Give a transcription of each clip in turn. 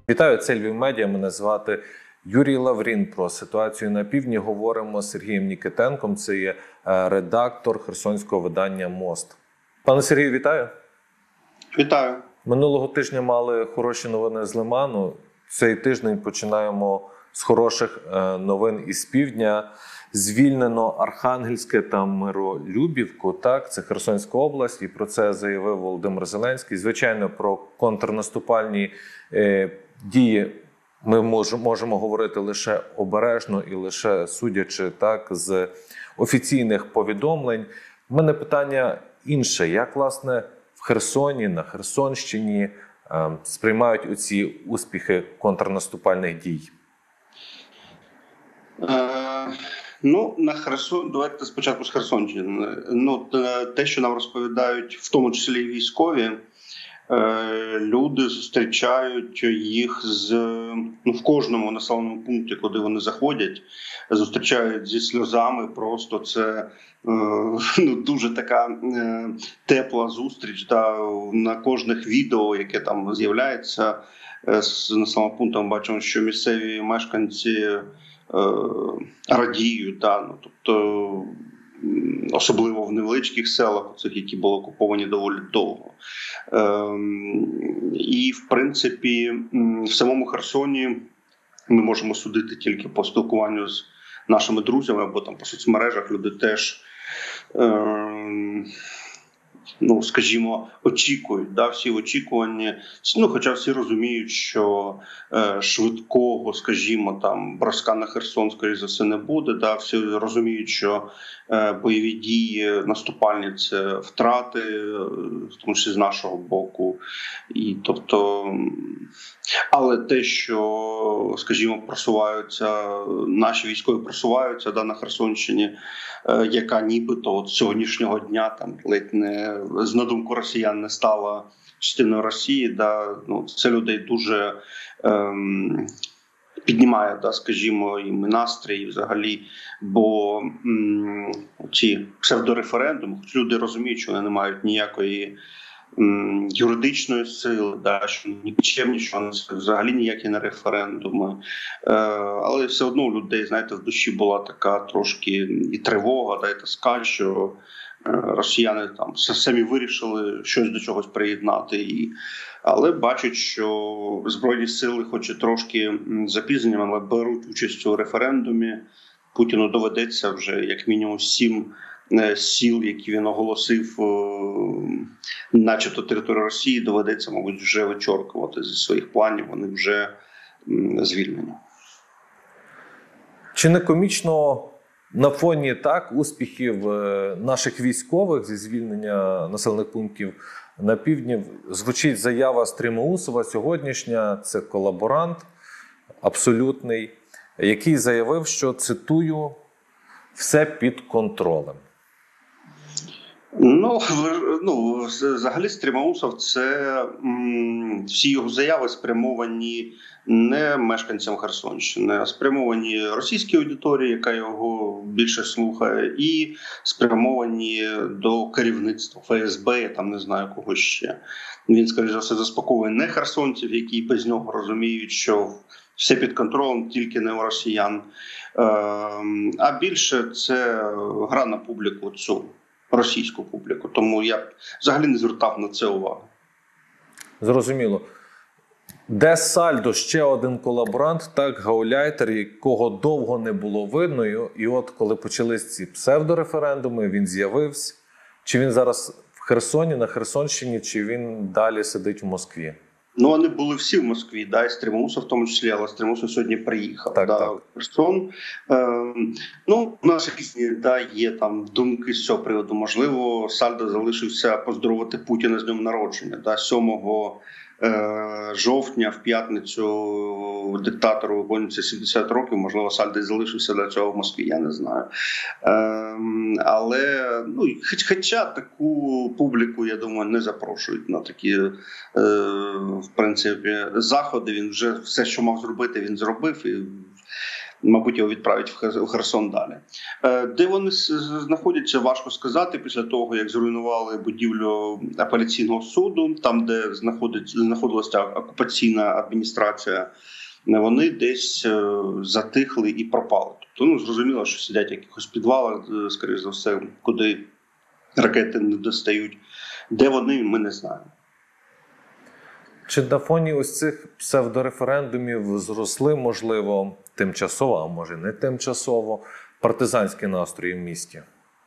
Вітаю, це Львів Медіа. Мене звати Юрій Лаврін. Про ситуацію на півдні говоримо з Сергієм Нікітенком. Це є редактор херсонського видання «Мост». Пане Сергію, вітаю. Вітаю. Минулого тижня мали хороші новини з Лиману. Цей тиждень починаємо з хороших новин із півдня. Звільнено Архангельське та Миролюбівку, так, це Херсонська область, і про це заявив Володимир Зеленський. Звичайно, про контрнаступальні дії ми можемо говорити лише обережно і лише судячи так з офіційних повідомлень. У мене питання інше. Як, власне, в Херсоні, на Херсонщині сприймають оці успіхи контрнаступальних дій? На Херсон, давайте спочатку з Херсонщини. Те, що нам розповідають, в тому числі і військові, люди зустрічають їх в кожному населеному пункті, куди вони заходять, зустрічають зі сльозами. Просто це дуже така тепла зустріч. На кожних відео, яке там з'являється з населеного пункту, ми бачимо, що місцеві мешканці радіють, тобто особливо в невеличких селах, цих, які були окуповані доволі довго. І, в принципі, в самому Херсоні ми можемо судити тільки по спілкуванню з нашими друзями або там по соцмережах. Люди теж, скажімо, очікують, всі очікувані, хоча всі розуміють, що швидкого, скажімо, там броска на Херсон, скоріше за все, не буде. Всі розуміють, що бойові дії наступальні – це втрати, в тому числі з нашого боку. Але те, що, скажімо, просуваються, наші військові просуваються на Херсонщині, яка нібито от сьогоднішнього дня там ледь не, на думку росіян, не стала частиною Росії, це людей дуже піднімає, скажімо, і настрій взагалі, бо ці псевдореферендуми, хоч люди розуміють, що вони не мають ніякої юридичної сили, що нікчемні, що взагалі ніякі не референдуми. Але все одно у людей, знаєте, в душі була така трошки і тривога, і тоска, що росіяни там самі вирішили щось до чогось приєднати. Але бачать, що Збройні сили, хоч і трошки запізненням, але беруть участь у референдумі. Путіну доведеться вже як мінімум 7 сіл, які він оголосив, начебто територію Росії, доведеться, мабуть, вже вичоркувати зі своїх планів, вони вже звільнені. Чи не комічно на фоні успіхів наших військових зі звільнення населених пунктів на півдні звучить заява Стремоусова сьогоднішня, це колаборант абсолютний, який заявив, що, цитую, «все під контролем». Взагалі Стремоусов – це всі його заяви спрямовані не мешканцям Херсонщини, а спрямовані російській аудиторії, яка його більше слухає, і спрямовані до керівництва ФСБ, я там не знаю кого ще. Він, скоріше за все, заспокоює не херсонців, які без нього розуміють, що все під контролем, тільки не у росіян. А більше це гра на публіку цю, російську публіку. Тому я взагалі не звертав на це увагу. Зрозуміло. Де Сальдо, ще один колаборант, гауляйтер, якого довго не було видно. І от коли почались ці псевдореферендуми, він з'явився. Чи він зараз в Херсоні, на Херсонщині, чи він далі сидить в Москві? Вони були всі в Москві, і Стремоусов в тому числі, але Стремоусов сьогодні приїхав в Херсон. У нас різні є там думки з цього приводу. Можливо, Сальдо залишився поздоровити Путіна з днем народження. 7 жовтня в п'ятницю диктатору виповнюється 70 років, можливо, Сальдо залишився для цього в Москві, я не знаю. Але, хоча таку публіку, я думаю, не запрошують на такі, в принципі, заходи. Він вже все, що мав зробити, він зробив. І мабуть, його відправлять в Херсон далі. Де вони знаходяться, важко сказати. Після того, як зруйнували будівлю апеляційного суду, там, де знаходилася окупаційна адміністрація, вони десь затихли і пропали. Тобто, зрозуміло, що сидять в якихось підвалах, скоріш за все, куди ракети не достають. Де вони, ми не знаємо. Чи на фоні ось цих псевдореферендумів зросли, можливо, тимчасово, а може не тимчасово, партизанські настрої в місті?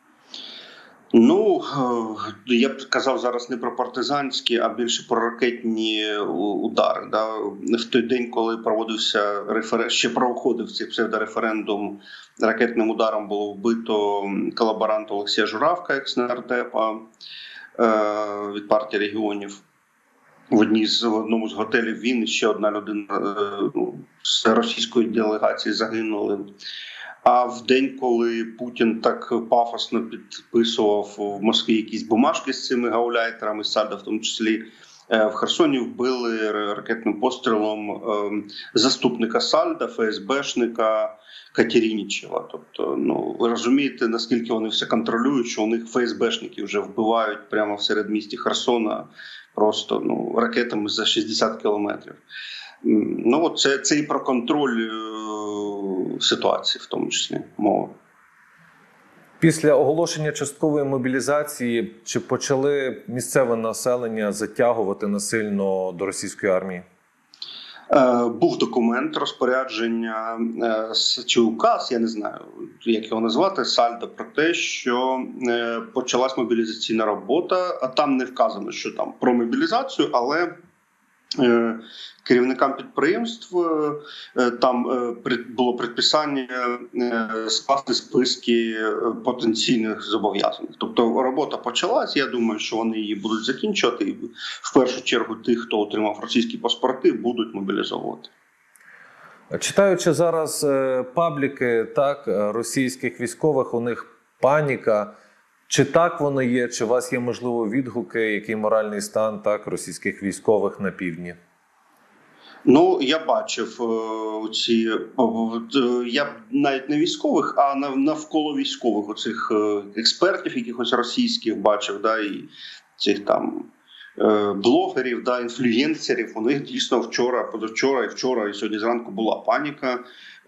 Ну, я б казав зараз не про партизанські, а більше про ракетні удари. Да? В той день, коли проводився ще проходив цей псевдореферендум, ракетним ударом було вбито колаборанта Олексія Журавка, екс-нардепа від партії регіонів. В одному з готелів він і ще одна людина з російської делегації загинули. А в день, коли Путін так пафосно підписував в Москві якісь бумажки з цими гауляйтерами, Сальдо в тому числі, в Херсоні вбили ракетним пострілом заступника Сальда, ФСБшника Катерінічева. Тобто, ви розумієте, наскільки вони все контролюють, що у них ФСБшники вже вбивають прямо в середмісті Херсона просто ракетами за 60 кілометрів. Це і про контроль ситуації, в тому числі, мова. Після оголошення часткової мобілізації чи почали місцеве населення затягувати насильно до російської армії? Був документ, розпорядження чи указ, я не знаю, як його назвати, Сальдо, про те, що почалась мобілізаційна робота, а там не вказано, що там про мобілізацію, але керівникам підприємств там було предписання скласти списки потенційних зобов'язаних. Тобто робота почалась, я думаю, що вони її будуть закінчувати, і в першу чергу тих, хто отримав російські паспорти, будуть мобілізовувати. Читаючи зараз пабліки російських військових, у них паніка. Чи так воно є, чи у вас є, можливо, відгуки, який моральний стан російських військових на півдні? Я бачив я навіть не військових, а навколо військових оцих експертів, якихось російських бачив, і цих там блогерів, інфлюєнсерів. У них дійсно вчора, позавчора і сьогодні зранку була паніка.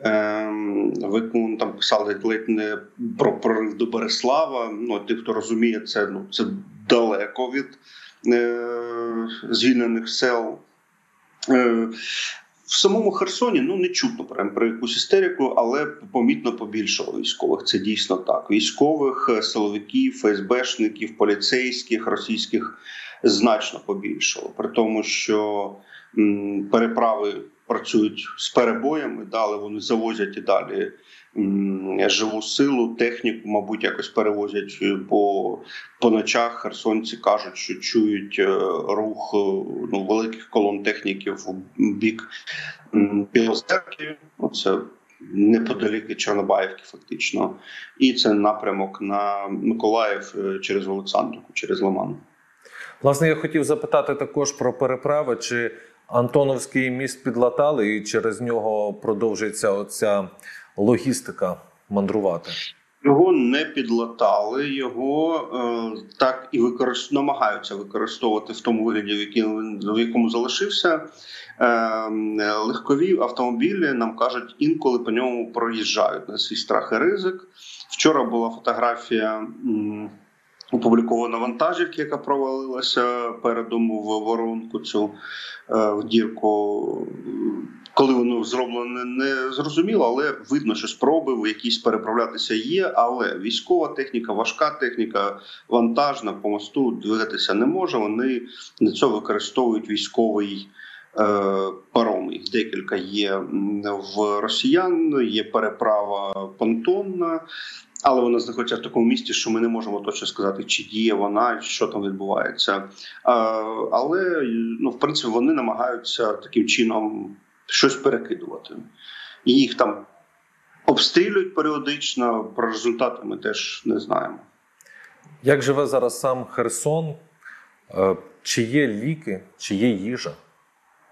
Там писали ледь не про прорив до Береслава. Ті, хто розуміє, це далеко від звільнених сел. В самому Херсоні не чутно про якусь істерику, але помітно побільшало військових. Це дійсно так. Військових, силовиків, ФСБшників, поліцейських, російських значно побільшало. При тому, що переправи працюють з перебоями, але вони завозять і далі живу силу, техніку, мабуть, якось перевозять по ночах. Херсонці кажуть, що чують рух великих колон техніки в бік Білозерки. Це неподалік Чорнобаївки фактично. І це напрямок на Миколаїв через Олександрівку, через Лиман. Власне, я хотів запитати також про переправи. Чи Антоновський міст підлатали і через нього продовжується оця логістика мандрувати? Його не підлатали, його так і намагаються використовувати в тому вигляді, в якому залишився. Легкові автомобілі, нам кажуть, інколи по ньому проїжджають на свій страх і ризик. Вчора була фотографія опублікована вантажівки, яка провалилася передом в воронку, цю в дірку. Коли воно зроблено, не зрозуміло, але видно, що спроби якісь переправлятися є, але військова техніка, важка техніка, вантажна по мосту двигатися не може. Вони для цього використовують військовий паром. Їх декілька є в росіян, є переправа понтонна, але вона знаходиться в такому місці, що ми не можемо точно сказати, чи діє вона, що там відбувається. Але, в принципі, вони намагаються таким чином щось перекидувати. І їх там обстрілюють періодично, про результати ми теж не знаємо. Як живе зараз сам Херсон? Чи є ліки, чи є їжа?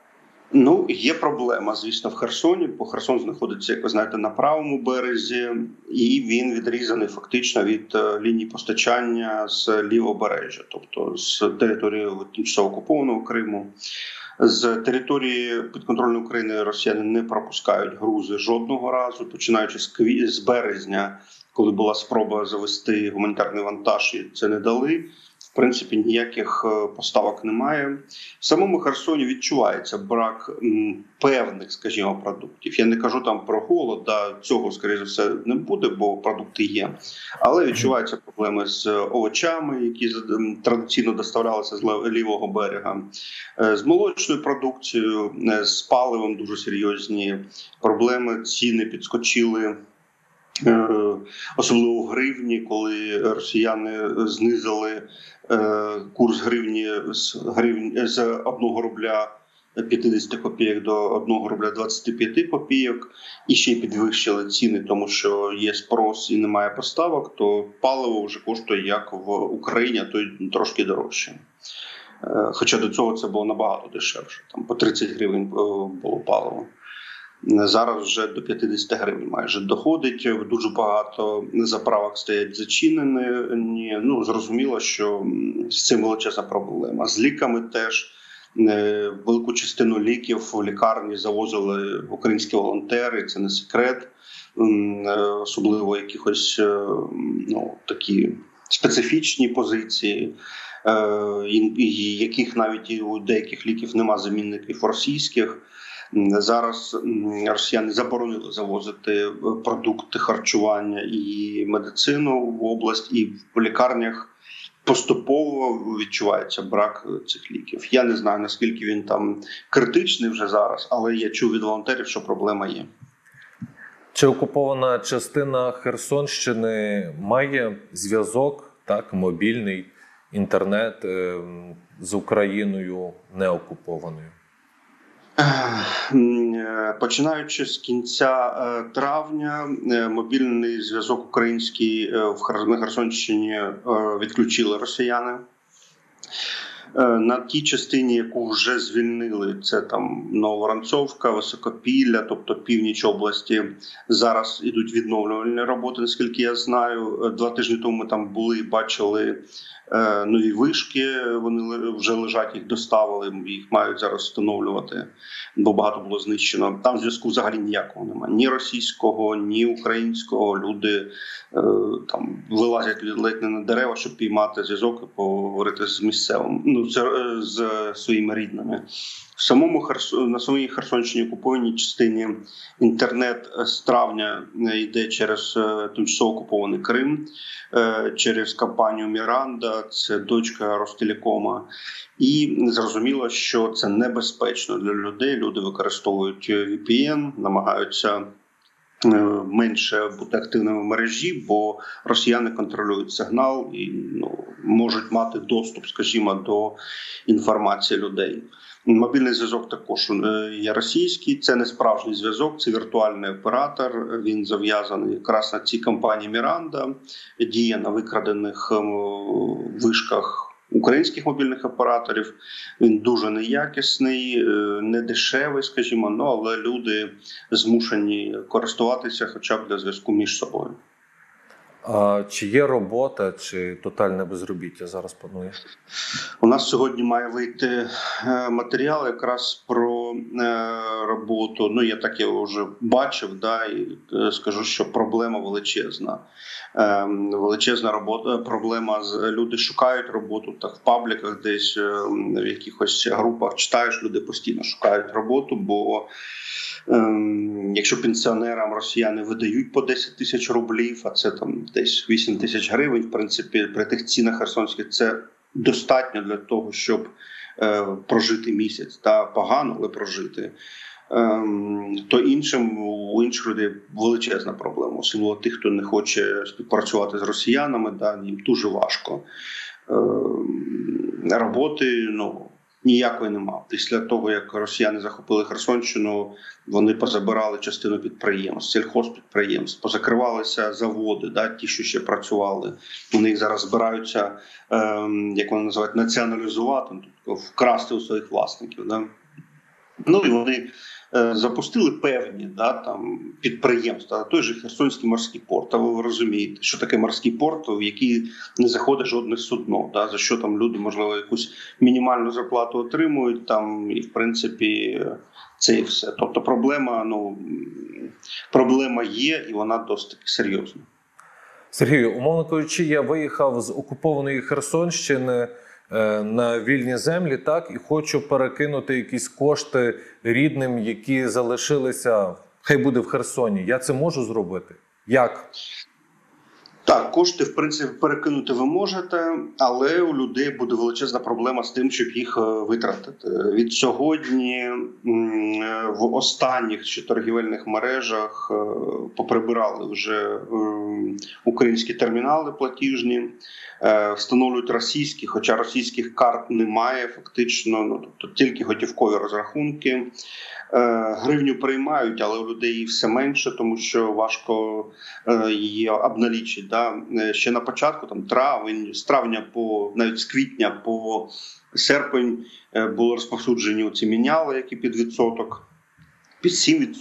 Ну, є проблема, звісно, в Херсоні, бо Херсон знаходиться, як ви знаєте, на правому березі, і він відрізаний фактично від лінії постачання з лівобережжя, тобто з території тимчасово окупованого Криму. З території підконтрольної України росіяни не пропускають грузи жодного разу, починаючи з березня, коли була спроба завести гуманітарний вантаж, і це не дали. В принципі, ніяких поставок немає. В самому Херсоні відчувається брак певних, скажімо, продуктів. Я не кажу там про голод, цього, скоріше за все, не буде, бо продукти є. Але відчуваються проблеми з овочами, які традиційно доставлялися з лівого берега, з молочною продукцією, з паливом дуже серйозні проблеми. Ціни підскочили. Особливо в гривні, коли росіяни знизили курс гривні з 1 рубля 50 копійок до 1 рубля 25 копійок, і ще й підвищили ціни, тому що є спрос і немає поставок, то паливо вже коштує як в Україні, а то й трошки дорожче. Хоча до цього це було набагато дешевше, там по 30 гривень було паливо. Зараз вже до 50 гривень майже доходить. Дуже багато заправок стоять зачинені. Ну, зрозуміло, що з цим величезна проблема. З ліками теж велику частину ліків в лікарні завозили українські волонтери, це не секрет. Особливо якихось такі специфічні позиції, яких навіть у деяких ліків нема замінників російських. Зараз росіяни заборонили завозити продукти харчування і медицину в область, і в лікарнях поступово відчувається брак цих ліків. Я не знаю, наскільки він там критичний вже зараз, але я чув від волонтерів, що проблема є. Чи окупована частина Херсонщини має зв'язок, так, мобільний, інтернет з Україною неокупованою? Починаючи з кінця травня, мобільний зв'язок український на Херсонщині відключили росіяни. На тій частині, яку вже звільнили, це там Нововоронцовка, Високопілля, тобто північ області, зараз ідуть відновлювальні роботи, наскільки я знаю. 2 тижні тому ми там були, бачили нові вишки, вони вже лежать, їх доставили, їх мають зараз встановлювати, бо багато було знищено. Там зв'язку взагалі ніякого немає, ні російського, ні українського. Люди там вилазять ледь не на дерева, щоб піймати зв'язок і поговорити з місцевим, з своїми рідними. На самій Херсонщині окупованій частині інтернет з травня йде через тимчасово окупований Крим, через компанію Міранда, це дочка Ростелекома. І зрозуміло, що це небезпечно для людей. Люди використовують VPN, намагаються менше бути активними в мережі, бо росіяни контролюють сигнал і можуть мати доступ, скажімо, до інформації людей. Мобільний зв'язок також є російський, це не справжній зв'язок, це віртуальний оператор, він зав'язаний якраз на цій компанії Міранда, діє на викрадених вишках українських мобільних операторів. Він дуже неякісний, недешевий, скажімо, але люди змушені користуватися хоча б для зв'язку між собою. А чи є робота, чи тотальне безробіття зараз панує? У нас сьогодні має вийти матеріал якраз про роботу. Я так його вже бачив, і скажу, що проблема величезна. Величезна проблема. Люди шукають роботу, так в пабліках десь, в якихось групах читаєш, люди постійно шукають роботу, бо якщо пенсіонерам росіяни видають по 10 тисяч рублів, а це там десь 8 тисяч гривень, в принципі, при тих цінах херсонських це достатньо для того, щоб прожити місяць. Погано, але прожити. То у інших людей величезна проблема. Особливо тих, хто не хоче співпрацювати з росіянами, їм дуже важко. Роботи, ніякої нема. Після того, як росіяни захопили Херсонщину, вони позабирали частину підприємств, сільхозпідприємств, позакривалися заводи, ті, що ще працювали. Вони їх зараз збираються, як вони називають, націоналізувати, тобто вкрасти у своїх власників. Ну і вони запустили певні там підприємства, той же Херсонський морський порт. А ви розумієте, що таке морський порт, в який не заходить жодне судно, за що там люди, можливо, якусь мінімальну зарплату отримують там, і в принципі це і все. Тобто проблема є, і вона досить серйозна. Сергію, умовно кажучи, я виїхав з окупованої Херсонщини на вільні землі, так, і хочу перекинути якісь кошти рідним, які залишилися, хай буде в Херсоні. Я це можу зробити? Як? Так, кошти, в принципі, перекинути ви можете, але у людей буде величезна проблема з тим, щоб їх витратити. Від сьогодні в останніх торгівельних мережах поприбирали вже українські термінали платіжні, встановлюють російські, хоча російських карт немає фактично, тобто тільки готівкові розрахунки. Гривню приймають, але у людей її все менше, тому що важко її обналічити. Ще на початку, з травня навіть з квітня по серпень були розповсюджені ці міняли, які під відсоток. Під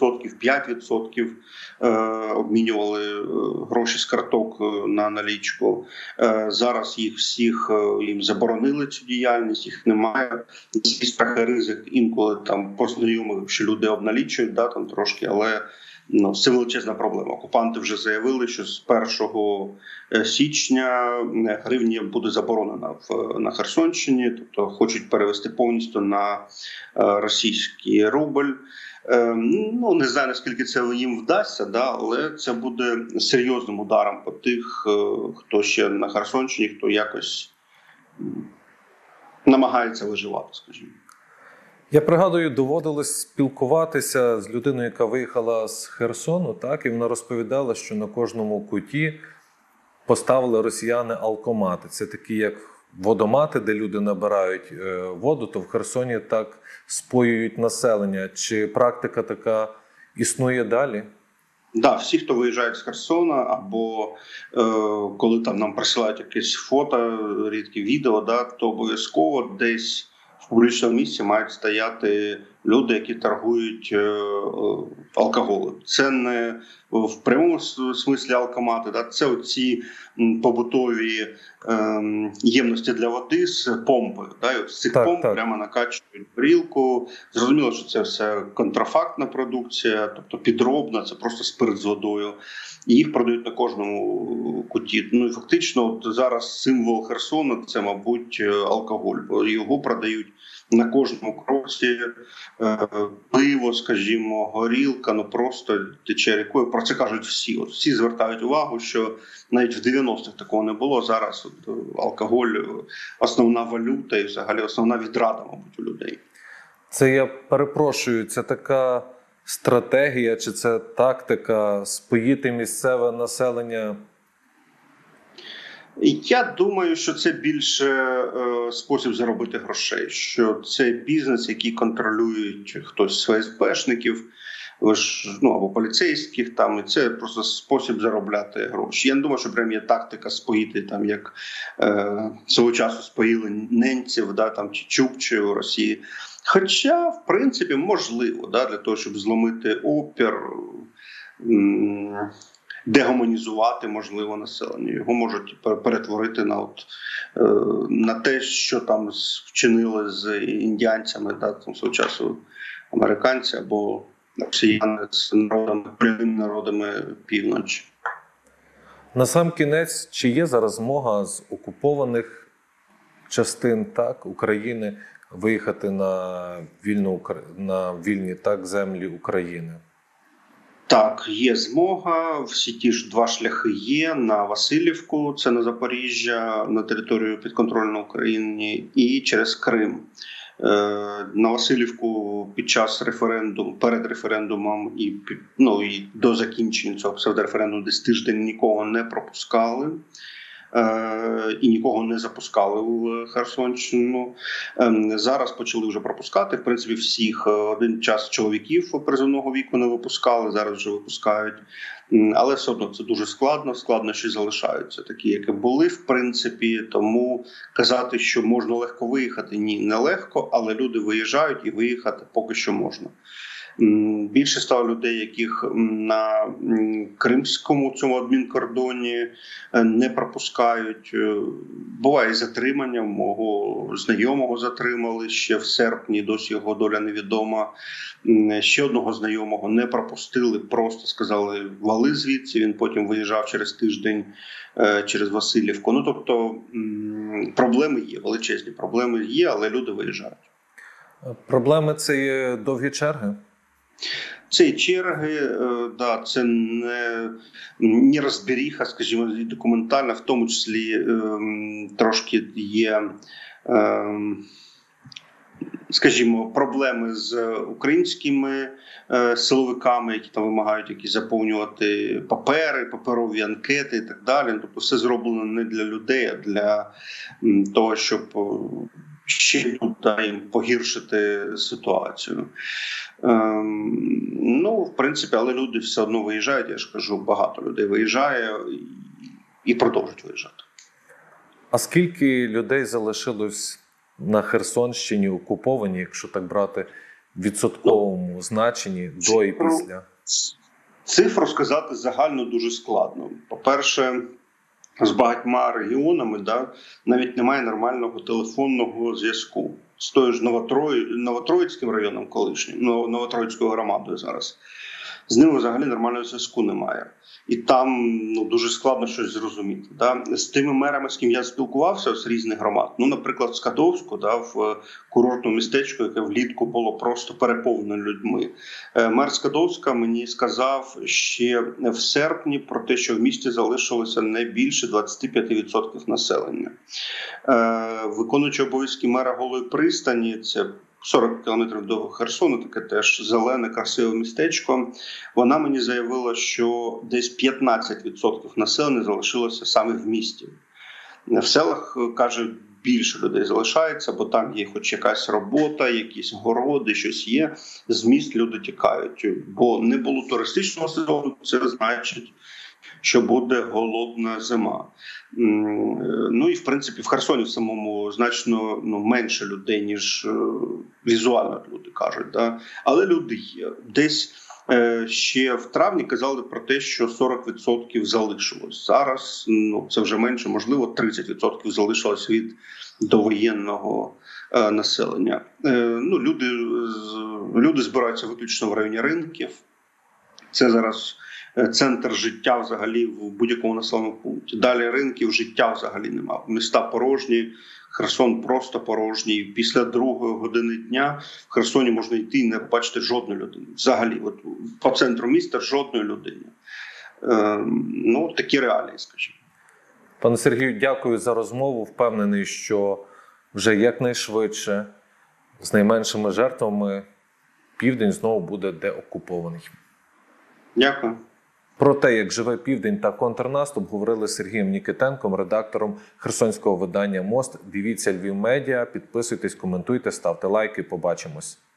7%, 5% обмінювали гроші з карток на налічку. Зараз їм заборонили цю діяльність, їх немає. Свій страх і ризик інколи по знайомих, що люди обналічують трошки, але це величезна проблема. Окупанти вже заявили, що з 1 січня гривня буде заборонена на Херсонщині, тобто хочуть перевести повністю на російський рубль. Не знаю, наскільки це їм вдасться, але це буде серйозним ударом по тих, хто ще на Херсонщині, хто якось намагається виживати, скажімо. Я пригадую, доводилось спілкуватися з людиною, яка виїхала з Херсону, так, і вона розповідала, що на кожному куті поставили росіяни алкомати. Це такі, як водомати, де люди набирають воду, то в Херсоні так споюють населення. Чи практика така існує далі? Так, всі, хто виїжджають з Херсона, або коли нам присилають якесь фото, рідкі відео, то обов'язково десь в публічному місці мають стояти люди, які торгують алкоголем. Це не в прямому смислі алкомати, це оці побутові ємності для води з помпою. З цих помп прямо накачують горілку. Зрозуміло, що це все контрафактна продукція, тобто підробна, це просто спирт з водою. І їх продають на кожному куті. І фактично зараз символ Херсону – це, мабуть, алкоголь, бо його продають на кожному кроці. Пиво, скажімо, горілка, просто тече рікою. Про це кажуть всі. Всі звертають увагу, що навіть в 90-х такого не було. Зараз алкоголь – основна валюта і взагалі основна відрада, мабуть, у людей. Це, я перепрошую, це така стратегія чи це тактика споїти місцеве населення? Я думаю, що це більше спосіб заробити грошей, що це бізнес, який контролюють хтось з ФСБшників або поліцейських, і це просто спосіб заробляти гроші. Я не думаю, що прям є тактика споїти, як свого часу споїли ненців, чи чукчі у Росії. Хоча, в принципі, можливо, для того, щоб зломити опір, дегуманізувати, можливо, населення. Його можуть перетворити на те, що там вчинили з індіанцями, свого часу американці або росіяни з народами півночі. Насамкінець, чи є зараз змога з окупованих частин України виїхати на вільні землі України? Так, є змога. Всі ті ж 2 шляхи є. На Василівку, це на Запоріжжя, на територію підконтрольної України, і через Крим. На Василівку під час референдуму, перед референдумом і до закінчення цього псевдореферендуму десь тиждень нікого не пропускали. і нікого не запускали в Херсонщину. Зараз почали вже пропускати. В принципі, всіх один час чоловіків призовного віку не випускали, зараз вже випускають. Але все одно це дуже складно, що залишаються такі, які були, в принципі. Тому казати, що можна легко виїхати, ні, не легко, але люди виїжджають і виїхати поки що можна. Більше стало людей, яких на кримському цьому адмінкордоні не пропускають. Буває затримання, мого знайомого затримали ще в серпні, досі його доля невідома. Ще одного знайомого не пропустили, просто сказали вали звідси, він потім виїжджав через тиждень через Васильівку. Ну, тобто проблеми є, величезні проблеми є, але люди виїжджають. Проблеми – це є довгі черги? Це черги, да, це не розберіха, скажімо, документальна, в тому числі трошки є, скажімо, проблеми з українськими силовиками, які там вимагають якісь заповнювати папери, паперові анкети і так далі. Тобто все зроблено не для людей, а для того, щоб ще їм погіршити ситуацію. Ну, в принципі, але люди все одно виїжджають, я ж кажу, багато людей виїжджає і продовжують виїжджати. А скільки людей залишилось на Херсонщині окуповані, якщо так брати, в відсотковому значенні до і після? Цифру сказати загально дуже складно. По-перше, з багатьма регіонами навіть немає нормального телефонного зв'язку. З тою ж Новотроїцьким районом колишнім, Новотроїцькою громадою зараз. З ними взагалі нормального зв'язку немає. І там дуже складно щось зрозуміти. З тими мерами, з ким я спілкувався, з різних громад, наприклад, в Скадовську, в курортному містечку, яке влітку було просто переповнено людьми. Мер Скадовська мені сказав ще в серпні про те, що в місті залишилося не більше 25% населення. Виконуючий обов'язки мера Голої пристані, це 40 кілометрів до Херсону, таке теж зелене, красиве містечко. Вона мені заявила, що десь 15% населення залишилося саме в місті. В селах, каже, більше людей залишається, бо там є хоч якась робота, якісь городи, щось є. З міст люди тікають, бо не було туристичного сезону, це значить, що буде голодна зима. Ну і, в принципі, в Херсоні самому значно менше людей, ніж візуально люди кажуть. Але люди є. Десь ще в травні казали про те, що 40% залишилось. Зараз це вже менше, можливо, 30% залишилось від довоєнного населення. Люди збираються виключно в районі ринків. Це зараз центр життя взагалі в будь-якому населеному пункті. Далі ринків життя взагалі немає. Міста порожні, Херсон просто порожній. Після 2-ї години дня в Херсоні можна йти і не побачити жодної людини. Взагалі, по центру міста жодної людини. Такі реалії, скажімо. Пане Сергію, дякую за розмову. Впевнений, що вже якнайшвидше, з найменшими жертвами, Південь знову буде деокупований. Дякую. Про те, як живе Південь та контрнаступ, говорили з Сергієм Нікітенком, редактором херсонського видання «Мост». Дивіться Львів Медіа, підписуйтесь, коментуйте, ставте лайки. Побачимось.